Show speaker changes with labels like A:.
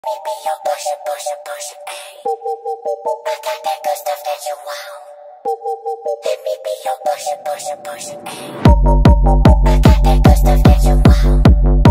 A: Me be your pusher, ayy. I got that good stuff that you want. Let me be your pusher, ayy. I got that good stuff that you want.